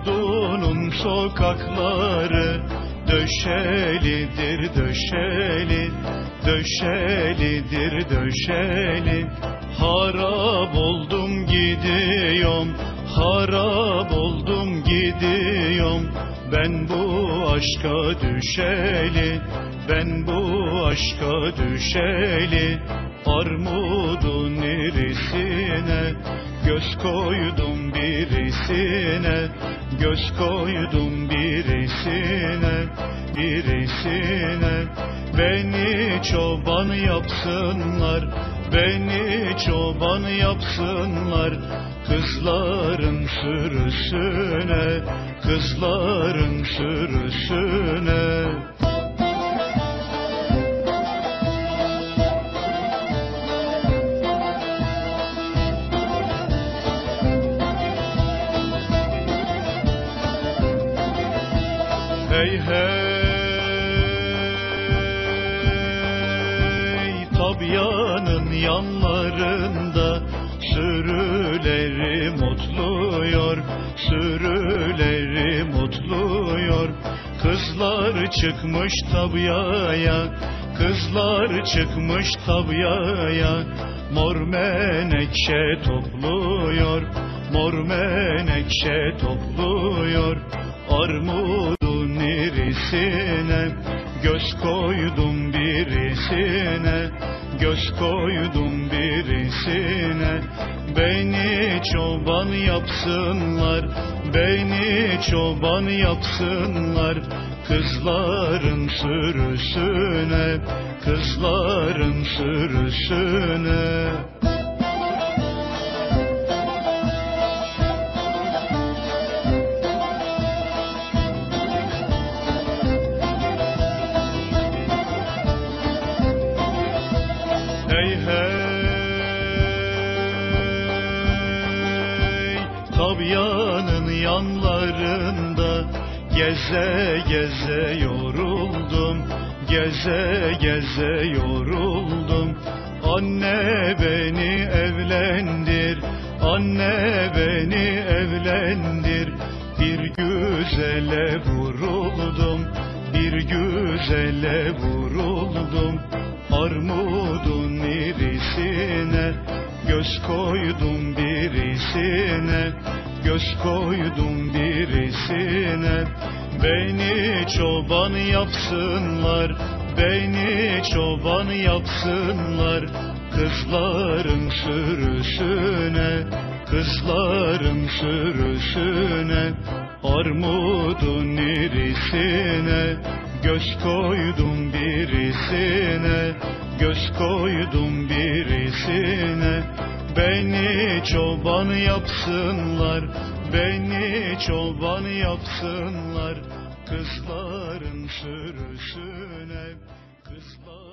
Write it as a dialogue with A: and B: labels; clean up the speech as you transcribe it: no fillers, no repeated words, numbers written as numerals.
A: Ordunun sokakları döşelidir döşeli, döşelidir döşeli. Harap oldum gidiyorum, harap oldum gidiyorum. Ben bu aşka düşeli, ben bu aşka düşeli. Armudun irisine göz koydum birisine, göz koydum birisine, birisine. Beni çoban yapsınlar, beni çoban yapsınlar. Kızların sürüsüne, kızların sürüsüne. Hey hey, Tabya'nın yanlarında sürüleri mutluyor, sürüleri mutluyor. Kızlar çıkmış Tabya'ya, kızlar çıkmış Tabya'ya. Mor menekşe topluyor, mor menekşe topluyor. Armudun irisine göz koydum birisine, göz koydum birisine. Beni çoban yapsınlar, beni çoban yapsınlar. Kızların sürüsüne, kızların sürüsüne. Hey hey, Tabya'nın yanlarında geze geze yoruldum, geze geze yoruldum. Anne beni evlendir, anne beni evlendir. Bir güzele vuruldum, bir güzele vuruldum. Armudun irisine göz koydum birisine, göz koydum birisine. Beni çoban yapsınlar, beni çoban yapsınlar. Kızların sürüsüne, kızların sürüsüne. Armudun irisine göz koydum birisine, göz koydum birisine. Beni çoban yapsınlar, beni çoban yapsınlar. Kızların sürüsüne, kızlar